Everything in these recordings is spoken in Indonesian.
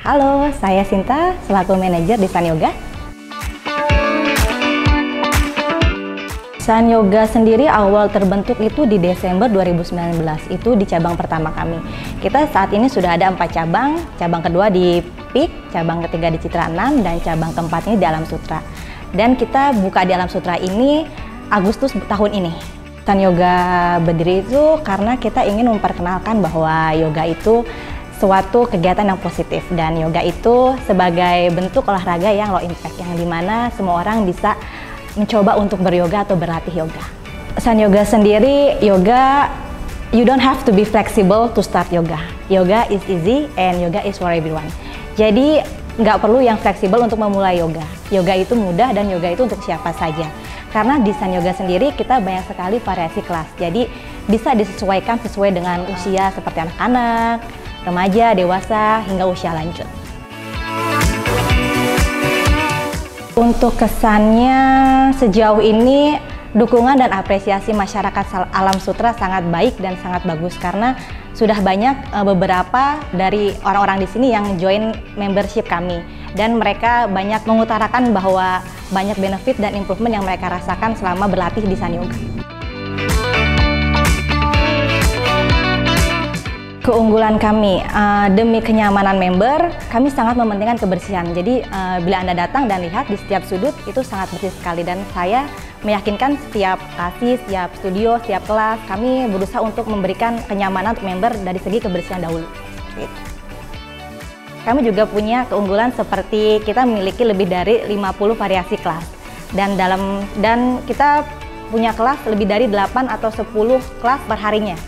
Halo, saya Sinta, selaku manajer di Sun Yoga. Sun Yoga sendiri awal terbentuk itu di Desember 2019, itu di cabang pertama kami. Kita saat ini sudah ada 4 cabang, cabang kedua di PIK, cabang ketiga di Citra 6, dan cabang keempat ini di Alam Sutera. Dan kita buka di Alam Sutera ini Agustus tahun ini. Sun Yoga berdiri itu karena kita ingin memperkenalkan bahwa yoga itu suatu kegiatan yang positif, dan yoga itu sebagai bentuk olahraga yang low impact, yang dimana semua orang bisa mencoba untuk beryoga atau berlatih yoga. Sun Yoga sendiri, yoga, you don't have to be flexible to start yoga. Yoga is easy and yoga is for everyone. Jadi nggak perlu yang fleksibel untuk memulai yoga. Yoga itu mudah dan yoga itu untuk siapa saja. Karena di Sun Yoga sendiri kita banyak sekali variasi kelas. Jadi bisa disesuaikan sesuai dengan usia seperti anak-anak, remaja, dewasa, hingga usia lanjut. Untuk kesannya sejauh ini, dukungan dan apresiasi masyarakat Alam Sutera sangat baik dan sangat bagus karena sudah banyak beberapa dari orang-orang di sini yang join membership kami, dan mereka banyak mengutarakan bahwa banyak benefit dan improvement yang mereka rasakan selama berlatih di Sun Yoga. Keunggulan kami, demi kenyamanan member, kami sangat mementingkan kebersihan. Jadi bila Anda datang dan lihat di setiap sudut itu sangat bersih sekali, dan saya meyakinkan setiap lokasi, setiap studio, setiap kelas, kami berusaha untuk memberikan kenyamanan untuk member dari segi kebersihan dahulu. Kami juga punya keunggulan seperti kita memiliki lebih dari 50 variasi kelas, dan kita punya kelas lebih dari 8 atau 10 kelas perharinya.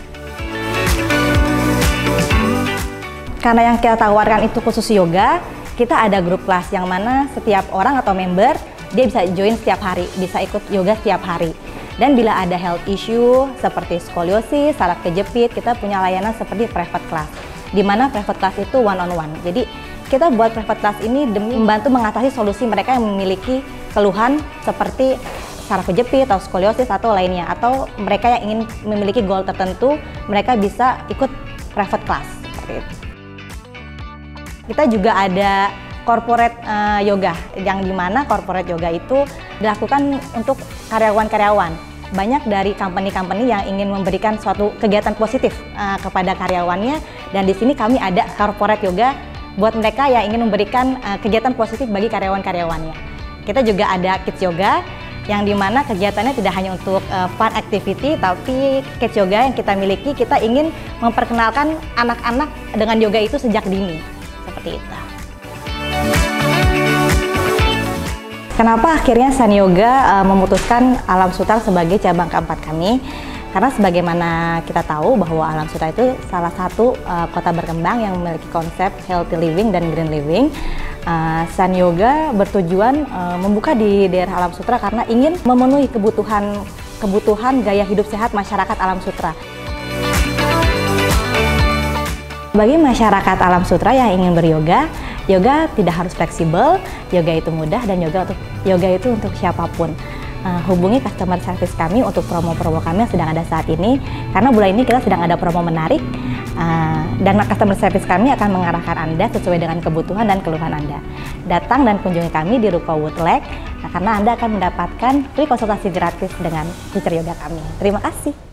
Karena yang kita tawarkan itu khusus yoga, kita ada grup kelas yang mana setiap orang atau member dia bisa join setiap hari, bisa ikut yoga setiap hari. Dan bila ada health issue seperti skoliosis, saraf kejepit, kita punya layanan seperti private class, di mana private class itu one on one. Jadi kita buat private class ini demi membantu mengatasi solusi mereka yang memiliki keluhan seperti saraf kejepit atau skoliosis atau lainnya, atau mereka yang ingin memiliki goal tertentu, mereka bisa ikut private class seperti itu. Kita juga ada corporate yoga, yang dimana corporate yoga itu dilakukan untuk karyawan-karyawan. Banyak dari company-company yang ingin memberikan suatu kegiatan positif kepada karyawannya, dan di sini kami ada corporate yoga buat mereka yang ingin memberikan kegiatan positif bagi karyawan-karyawannya. Kita juga ada kids yoga, yang dimana kegiatannya tidak hanya untuk fun activity, tapi kids yoga yang kita miliki, kita ingin memperkenalkan anak-anak dengan yoga itu sejak dini. Seperti itu. Kenapa akhirnya Sun Yoga memutuskan Alam Sutera sebagai cabang keempat kami? Karena sebagaimana kita tahu bahwa Alam Sutera itu salah satu kota berkembang yang memiliki konsep healthy living dan green living. Sun Yoga bertujuan membuka di daerah Alam Sutera karena ingin memenuhi kebutuhan gaya hidup sehat masyarakat Alam Sutera. Bagi masyarakat Alam Sutera yang ingin beryoga, yoga tidak harus fleksibel, yoga itu mudah, dan yoga itu untuk siapapun. Hubungi customer service kami untuk promo-promo kami yang sedang ada saat ini, karena bulan ini kita sedang ada promo menarik, dan customer service kami akan mengarahkan Anda sesuai dengan kebutuhan dan keluhan Anda. Datang dan kunjungi kami di Ruko Woodlake, karena Anda akan mendapatkan free konsultasi gratis dengan teacher yoga kami. Terima kasih.